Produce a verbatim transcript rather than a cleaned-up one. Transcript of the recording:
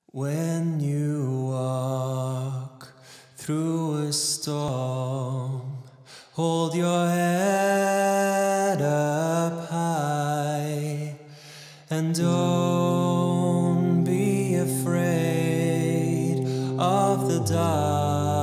When you walk through a storm, hold your head up high and don't be afraid of the dark.